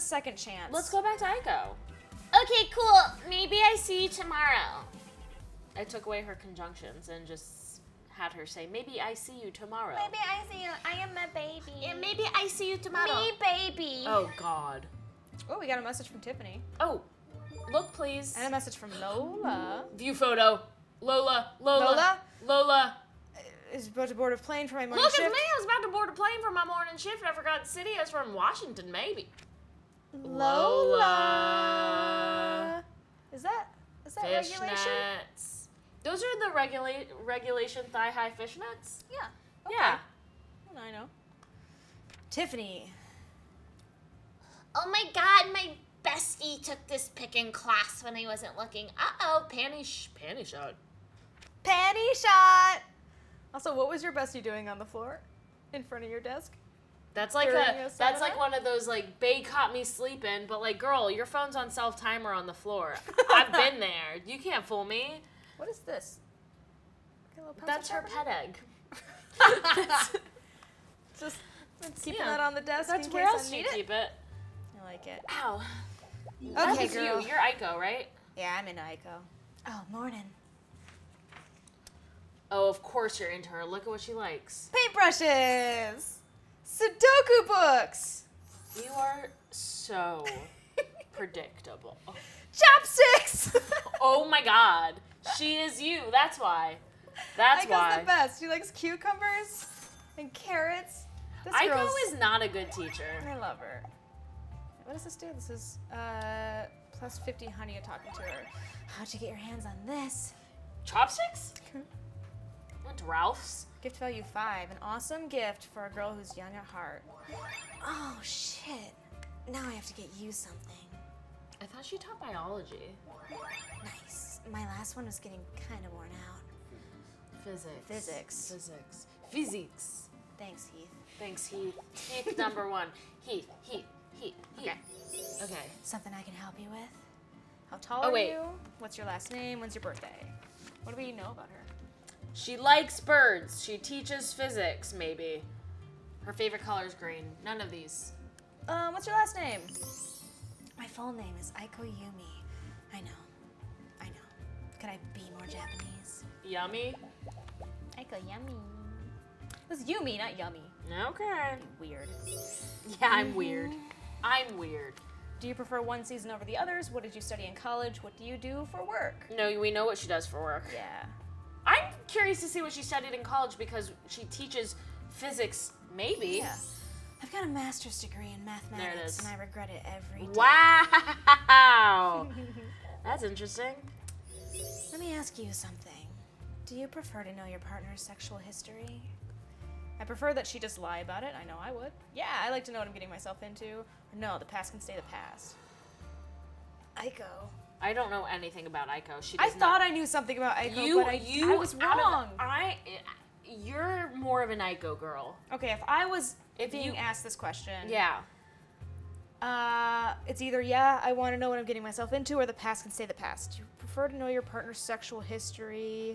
second chance. Let's go back to Aiko. Okay, cool. Maybe I see you tomorrow. I took away her conjunctions and just had her say, maybe I see you tomorrow. Maybe I see you. I am a baby. Yeah, maybe I see you tomorrow. Me, baby. Oh, God. Oh, we got a message from Tiffany. Oh, look, please. And a message from Lola. View photo. Lola. Is about to board a plane for my morning Look, shift. it's me. I was about to board a plane for my morning shift and I forgot the city. I was from Washington, maybe. Lola. Is that regulation? Fishnets. Those are the regulation thigh-high fishnets? Yeah. Okay. Yeah. Well, I know. Tiffany. Oh my God, my bestie took this pick in class when I wasn't looking. Uh-oh. Panty shot. Panty shot. Also, what was your bestie doing on the floor in front of your desk? That's like During a that's seminar? like one of those like Bae caught me sleeping, but like girl, your phone's on self-timer on the floor. I've been there. You can't fool me. What is this? Okay, a little That's her pencil pet egg. Just keeping Yeah. that on the desk That's in where case else I do you need it. keep it? I like it. Ow. Okay, That's girl. you. You're Aiko, right? Yeah, I'm in Aiko. Oh, morning. Oh, of course you're into her. Look at what she likes. Paintbrushes. Sudoku books. You are so predictable. Chopsticks. Oh my God. She is you. That's why. That's Aiko's why. the best. She likes cucumbers and carrots. This Aiko girl's... is not a good teacher. I love her. What does this do? This is plus 50 honey talking to her. How'd you get your hands on this? Chopsticks? Went to Ralph's. Gift value 5. An awesome gift for a girl who's young at heart. Oh, shit. Now I have to get you something. I thought she taught biology. Nice. My last one was getting kind of worn out. Physics. Thanks, Heath. Thanks, Heath. Heath number 1. Heath. Okay. Okay. Something I can help you with? How tall Oh, are wait. you? What's your last name? When's your birthday? What do we know about her? She likes birds. She teaches physics, maybe. Her favorite color is green. None of these. What's your last name? My full name is Aiko Yumi. I know. Could I be more Japanese? Yummy? Aiko Yumi. It was Yumi, not Yummy. Okay. Weird. Yeah, I'm weird. I'm weird. Do you prefer one season over the others? What did you study in college? What do you do for work? No, we know what she does for work. Yeah. I'm curious to see what she studied in college because she teaches physics, maybe. Yeah. I've got a master's degree in mathematics, There it is. and I regret it every day. Wow. That's interesting. Let me ask you something. Do you prefer to know your partner's sexual history? I prefer that she just lie about it. I know I would. Yeah, I like to know what I'm getting myself into. Or no, the past can stay the past. Aiko. I don't know anything about Aiko. She I does thought not. I knew something about Aiko, You but I was out of- wrong. You're more of an Aiko girl. Okay, if I was If being you- asked this question, Yeah. it's either yeah, I want to know what I'm getting myself into, or the past can stay the past. Do you prefer to know your partner's sexual history?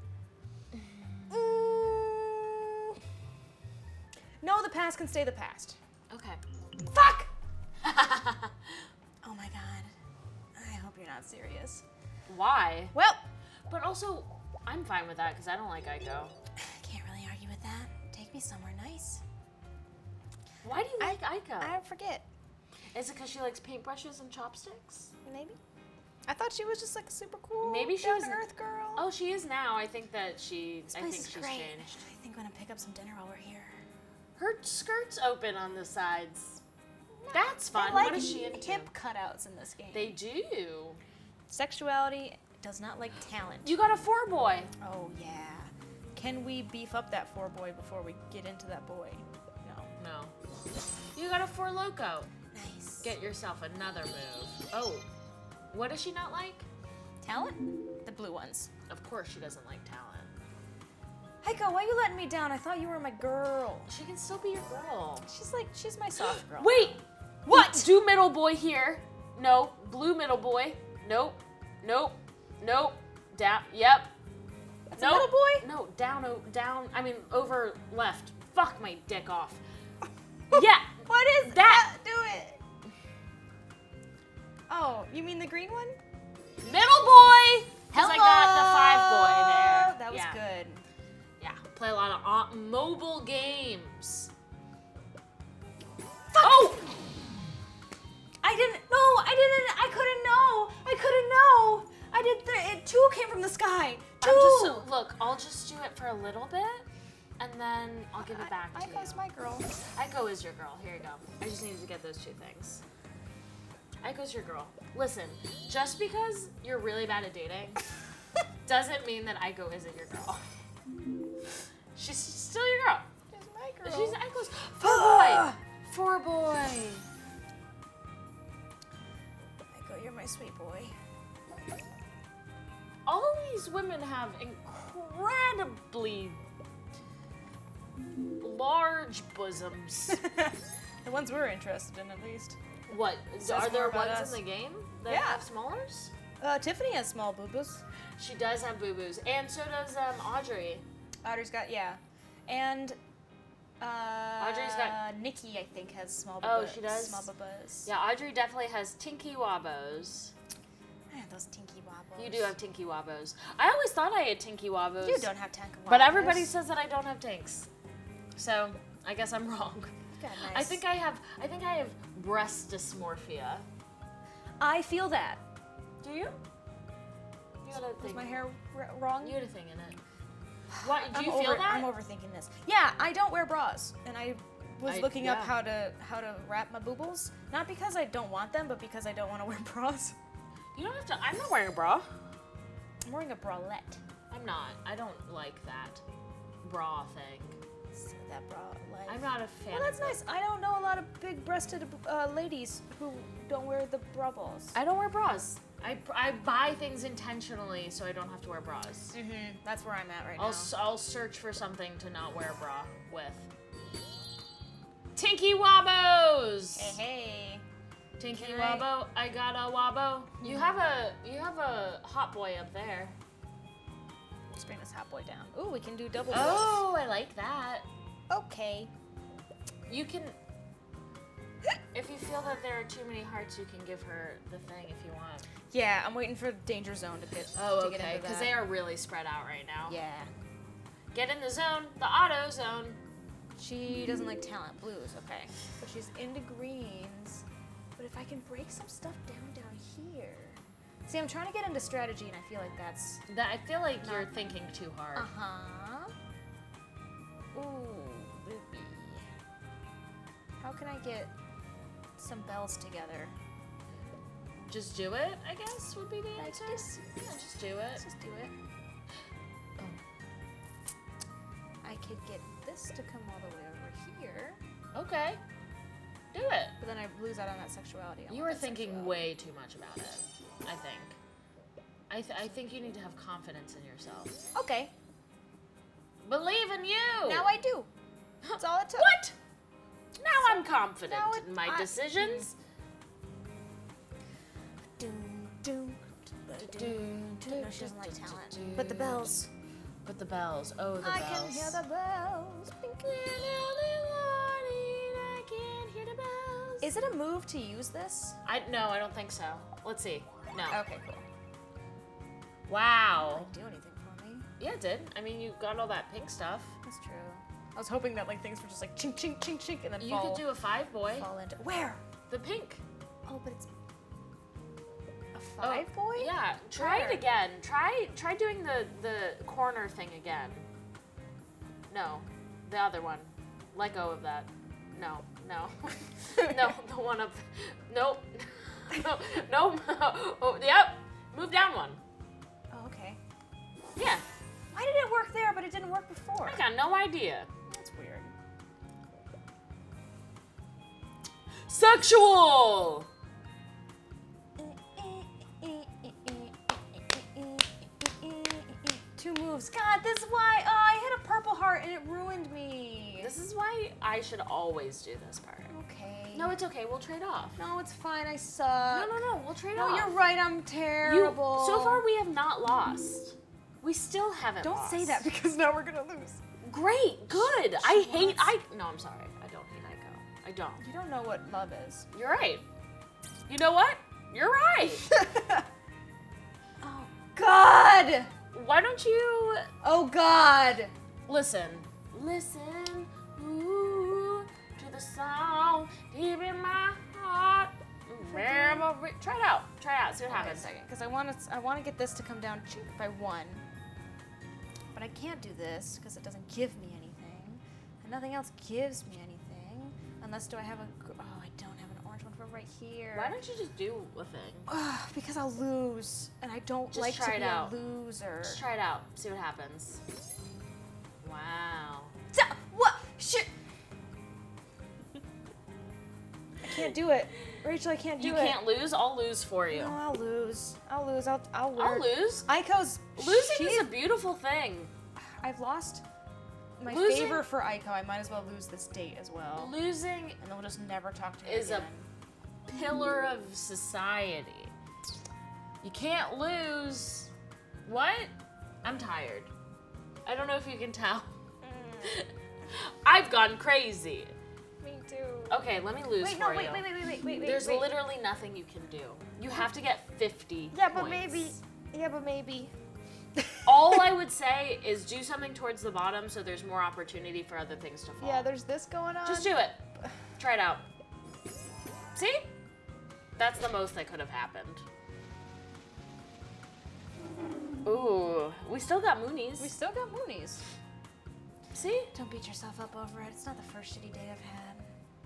No, the past can stay the past. Okay. Fuck! Oh my god. I hope you're not serious. Why? Well, But also, I'm fine with that because I don't like Aiko. can't really argue with that. Take me somewhere nice. Why do you like Aiko? I forget. Is it because she likes paintbrushes and chopsticks? Maybe. I thought she was just like a super cool, Maybe she down was- to earth girl. Oh, she is now. I think that This I place think is she's great. changed. I think I'm gonna pick up some dinner while we're here. Her skirt's open on the sides. That's fun. They like What is she into? hip cutouts in this game. They do. Sexuality does not like talent. You got a 4-boy. Oh yeah. Can we beef up that 4-boy before we get into that boy? No. No. You got a 4-loco. Nice. Get yourself another move. Oh. What does she not like? Talent? The blue ones. Of course she doesn't like talent. Heiko, why are you letting me down? I thought you were my girl. She can still be your girl. She's my soft girl. Wait! What? Do middle boy here. No. Blue middle boy. Nope. Nope. Nope. Down. Yep. That's Nope. a middle boy? No, down. I mean, over left. Fuck my dick off. Yeah. What is That- Do it. Oh, you mean the green one? Middle boy! Because I got the 5 boy there. That was Yeah. good. Yeah, play a lot of mobile games. Oh! I couldn't know. I did 2 came from the sky. 2. Look, I'll just do it for a little bit, and then I'll give it back to you. Aiko's my girl. Aiko is your girl. Here you go. I just needed to get those 2 things. Aiko's your girl. Listen, just because you're really bad at dating doesn't mean that Aiko isn't your girl. She's still your girl. She's my girl. She's Aiko's 4 boy. 4 boy. Aiko, you're my sweet boy. All of these women have incredibly large bosoms. The ones we're interested in, at least. What? Says Are there more about ones us. in the game that Yeah. have smallers? Tiffany has small boo-boos. She does have boo-boos, and so does Audrey. Audrey's got, yeah. And Audrey's got- Nikki, I think, has small Oh, boo-boos. she does? Small boo-boos. Yeah, Audrey definitely has Tinky Wobbos. Man, those tinky wobbles. You do have Tinky Wobbos. I always thought I had Tinky Wobbos. You don't have tinky wobbles. But everybody says that I don't have tinks. So I guess I'm wrong. You got nice. I think I have breast dysmorphia. I feel that. Do you? You had a Was thing. my hair wrong? You had a thing in it. What? Do I'm you feel that? I'm overthinking this. Yeah, I don't wear bras, and I was looking up yeah. how to wrap my boobles. Not because I don't want them, but because I don't want to wear bras. You don't have to. I'm not wearing a bra. I'm wearing a bralette. I'm not. I don't like that bra thing. So that bra life. I'm not a fan. Well, that's of it. nice. I don't know a lot of big-breasted ladies who don't wear the bra balls. I don't wear bras. I buy things intentionally so I don't have to wear bras. Mm-hmm. That's where I'm at right I'll search for something to not wear a bra with. Tinky Wobbos. Hey. Tinky Can I- Wobbo. I got a Wobbo. You have a hot boy up there. Let's bring this hot boy down. Ooh, we can do double. Oh, I like that. rolls. Okay. You can. If you feel that there are too many hearts, you can give her the thing if you want. Yeah, I'm waiting for Danger Zone to get Oh, to get okay. into Because that. they are really spread out right now. Yeah. Get in the zone, the auto zone. She doesn't like talent blues, okay. But she's into greens. But if I can break some stuff down here. See, I'm trying to get into strategy, and I feel like that's... I feel like you're thinking too hard. Uh-huh. Ooh, baby. How can I get some bells together? Just do it, I guess, would be the Like answer. this? Yeah, just do Let's it. just do it. I could get this to come all the way over here, Okay. Do it. but then I lose out on that sexuality. I You want were that thinking sexuality. way too much about it, I think. I think you need to have confidence in yourself. Okay, Believe in you! now I do. That's all it took. What? Now I'm confident now in my I- decisions. Doom, doom, No, she doesn't like talent. But the bells. But the bells. Oh, the I bells. can hear the bells. I can hear the bells. Is it a move to use this? No, I don't think so. Let's see. No. Okay, cool. Wow. Didn't do anything for me. Yeah, it did. I mean, you got all that pink stuff. That's true. I was hoping that like things were just like chink, chink, chink, chink, and then You fall, could do a 5 boy. fall into where? The pink. Oh, but it's a 5 boy. Yeah. Try Where? it again. Try doing the corner thing again. No, the other one. Let go of that. No. No, the one up. Nope. No. Oh, yep. Move down one. Oh, okay. Yeah. Why did it work there, but it didn't work before? I got no idea. That's weird. Sexual. 2 moves. God, this is why I hit a purple heart and it ruined me. This is why I should always do this part. Okay. No, it's okay. We'll trade off. No, it's fine. I suck. No. We'll trade No, off. you're right. I'm terrible. So far, we have not lost. We still haven't Don't lost. say that because now we're gonna lose. Great. Good. No, I'm sorry. I don't hate Aiko. I don't. You don't know what love is. You're right. You know what? You're right. Oh, God! Why don't you Oh, God! listen? Listen, ooh, to the song deep in my heart. Memory. Try it out. Try it out. See what Wait a happens. second, because I want to get this to come down by 1. But I can't do this because it doesn't give me anything. And nothing else gives me anything. Unless I have I don't have an orange one for right here. Why don't you just do a thing? Because I'll lose. And I don't Just like to try be it out. a loser. Just try it out. See what happens. Wow. What? Shit! I can't do it. Rachel, I can't do You it. can't lose. I'll lose for you. No, I'll lose. I'll lose. I'll I'll work. lose. Aiko's Losing is a beautiful thing. I've lost my Losing- favor for Aiko. I might as well lose this date as well. Losing And then we'll just never talk to her is a again. pillar of society. You can't lose. What? I'm tired. I don't know if you can tell. I've gone crazy. Me too. Okay, let me lose Wait, for no, you. wait. There's literally nothing you can do. You have to get 50 Yeah, but points. maybe. Yeah, but maybe. All I would say is do something towards the bottom so there's more opportunity for other things to fall. Yeah, there's this going on. Just do it. Try it out. See? That's the most that could have happened. Ooh, we still got Moonies. We still got Moonies. See? Don't beat yourself up over it. It's not the first shitty date I've had.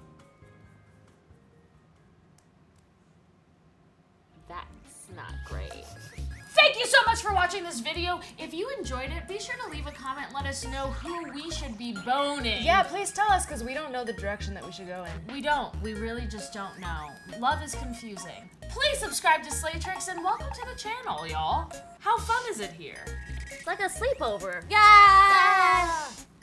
That's not great. Thank you so much for watching this video. If you enjoyed it, be sure to leave a comment and let us know who we should be boning. Yeah, please tell us because we don't know the direction that we should go in. We don't. We really just don't know. Love is confusing. Please subscribe to Slaytrix and welcome to the channel, y'all. How fun is it here? It's like a sleepover. Yeah!